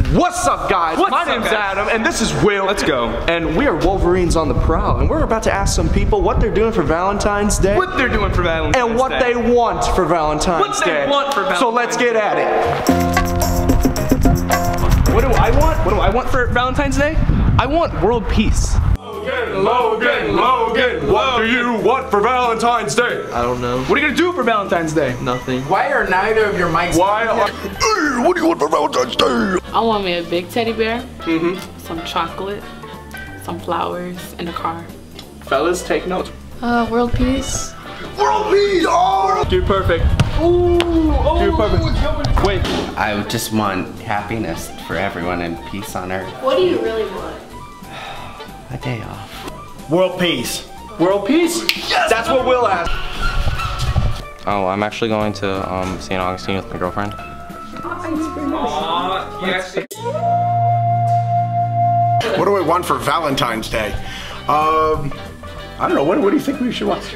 What's up, guys? My name's Adam, and this is Will. Let's go. And we are Wolverines on the Prowl, and we're about to ask some people what they're doing for Valentine's Day. What they're doing for Valentine's Day. And what they want for Valentine's Day. So let's get at it. What do I want? What do I want for Valentine's Day? I want world peace. Logan, what do you want for Valentine's Day? I don't know. What are you gonna do for Valentine's Day? Nothing. Why are neither of your mics? Hey, what do you want for Valentine's Day? I want me a big teddy bear, some chocolate, some flowers, and a car. Fellas, take notes. World peace. World peace! Oh! Dude, perfect. Ooh, dude, perfect. Wait. I just want happiness for everyone and peace on earth. What do you really want? A day off. World peace. World peace? Yes! That's what Will asked. Oh, I'm actually going to St. Augustine with my girlfriend. Yes. What do I want for Valentine's Day? I don't know. What do you think we should want?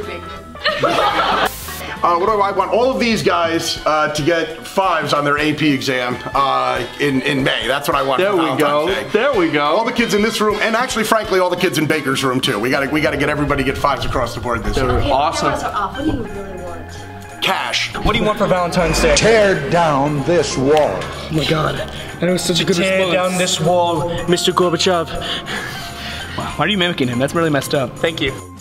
What do I want? All of these guys to get 5s on their AP exam in May. That's what I want. There we go. There we go. All the kids in this room, and actually, frankly, all the kids in Baker's room too. We gotta get everybody to get 5s across the board this year. Awesome. What do you really want? Cash. What do you want for Valentine's Day? Tear down this wall. Oh my God. And it was such a good response. Tear down this wall, Mr. Gorbachev. Wow, why are you mimicking him? That's really messed up. Thank you.